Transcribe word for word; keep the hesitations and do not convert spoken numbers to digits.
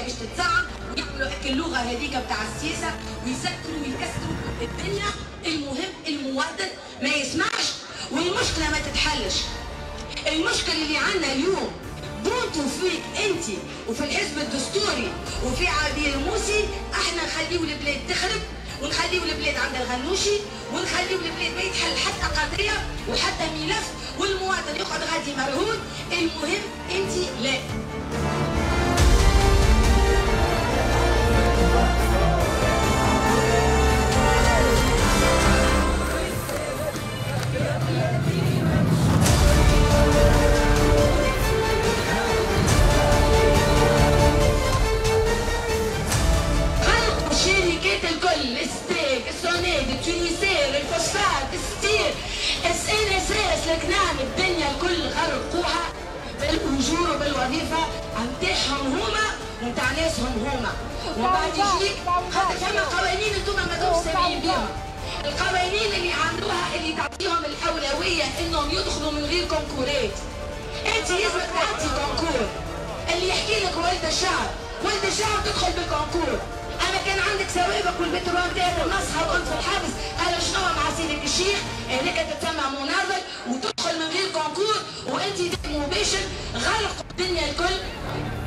باش تتصعب ويعملوا هيك اللغه هذيك بتاع السياسه ويسكروا ويكسروا الدنيا. المهم المواطن ما يسمعش والمشكله ما تتحلش. المشكله اللي عندنا اليوم بونتوا فيك انت وفي الحزب الدستوري وفي عبير موسي، احنا نخليو البلاد تخرب ونخليو البلاد عند الغنوشي ونخليو البلاد ما يتحل حتى قضيه وحتى ملف والمواطن يقعد غادي مرهون. المهم انت لا. الكنان الدنيا الكل غرقوها بالاجور وبالوظيفه نتاعهم هما ونتاع ناسهم هما. ومن بعد يجيك خاطر فما قوانين انتم ما دوش سامعين بيهم. القوانين اللي عملوها اللي تعطيهم الاولويه انهم يدخلوا من غير كونكورات. انت لازمك تعطي كونكور. اللي يحكي لك ولد الشعب، ولد الشعب تدخل بالكونكور. انا كان عندك سوابق والبترول نتاعك ونصها وانت في الحبس، قال شنو مع سيدك الشيخ؟ هذاك تتسمى مناضل وتدخل من غير كونكور وانت مباشر غلقوا الدنيا الكل.